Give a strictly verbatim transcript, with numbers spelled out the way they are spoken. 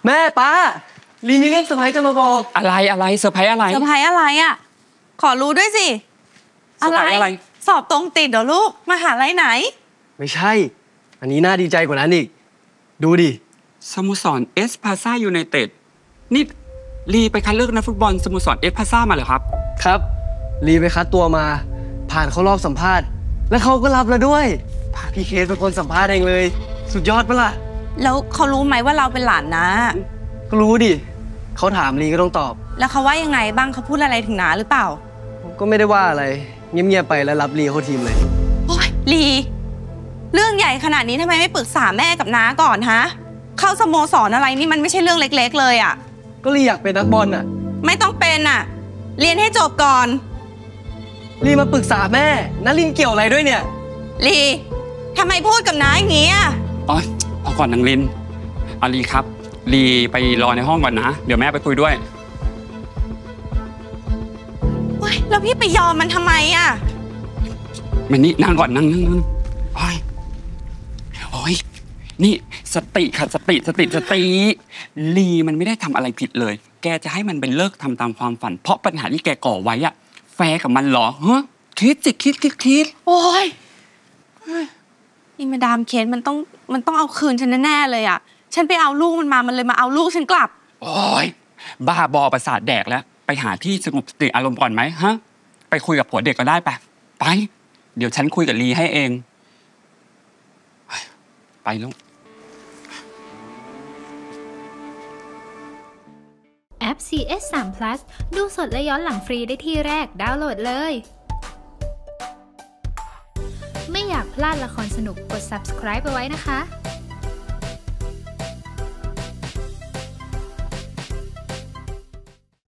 แม่ป้าลีมีเรื่องเซอร์ไพรส์จะมาบอกอะไรอะไรเซอร์ไพรส์อะไรเซอร์ไพรส์อะไรอ่ะขอรู้ด้วยสิอะไรอะไรสอบตรงติดเดี๋ยวลูกมหาลัยไหนไม่ใช่อันนี้น่าดีใจกว่านั้นอีกดูดิสโมสรเอสพาซ่ายูไนเต็ดนี่ลีไปคัดเลือกนักฟุตบอลสโมสรเอสพาซ่ามาเหรอครับครับลีไปคัดตัวมาผ่านเข้ารอบสัมภาษณ์แล้วเขาก็รับแล้วด้วยพี่เคสเป็นคนสัมภาษณ์เองเลยสุดยอดปะล่ะแล้วเขารู้ไหมว่าเราเป็นหลานนะก็รู้ดิเขาถามลีก็ต้องตอบแล้วเขาว่ายังไงบ้างเขาพูดอะไรถึงน้าหรือเปล่าก็ไม่ได้ว่าอะไรเงียบๆไปแล้วรับลีเข้าทีมเลยโอ๊ยลีเรื่องใหญ่ขนาดนี้ทำไมไม่ปรึกษาแม่กับน้าก่อนฮะเข้าสโมสรอะไรนี่มันไม่ใช่เรื่องเล็กๆเลยอ่ะก็ลีอยากเป็นนักบอลอ่ะไม่ต้องเป็นอ่ะเรียนให้จบก่อนลีมาปรึกษาแม่น้าลินเกี่ยวอะไรด้วยเนี่ยลีทำไมพูดกับน้าอย่างนี้อ่ะอ๋อพอก่อนนางลินอาลีครับลีไปรอในห้องก่อนนะเดี๋ยวแม่ไปคุยด้วยเฮ้ยแล้วพี่ไปยอมมันทำไมอ่ะมันนี่นั่งก่อนนั่งนั่งนั่งโอ้ยโอ้ยนี่สติค่ะสติสติสติลีมันไม่ได้ทำอะไรผิดเลยแกจะให้มันเป็นเลิกทำตามความฝันเพราะปัญหาที่แกก่อไว้อะแฟร์กับมันเหรอฮะคิดสิคิดคิดคิดโอ้ยนี่มาดามเคสมันต้องมันต้องเอาคืนฉันแน่ๆเลยอ่ะฉันไปเอาลูกมันมามันเลยมาเอาลูกฉันกลับโอ้ยบ้าบอประสาทแดกแล้วไปหาที่สงบสติอารมณ์ก่อนไหมฮะไปคุยกับผัวเด็กก็ได้ไปไปเดี๋ยวฉันคุยกับลีให้เองไปแล้วแอป ซี เอส สาม Plus ดูสดและย้อนหลังฟรีได้ที่แรกดาวน์โหลดเลยไม่อยากพลาดละครสนุกกด ซับสไครบ์ เอาไว้นะคะ